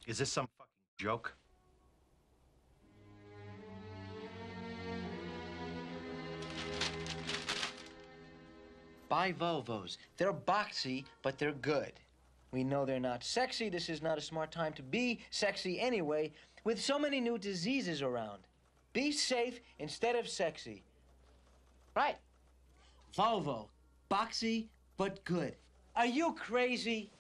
Is this some fucking joke? Buy Volvos. They're boxy, but they're good. We know they're not sexy. This is not a smart time to be sexy anyway, with so many new diseases around. Be safe instead of sexy. Right. Volvo. Boxy, but good. Are you crazy?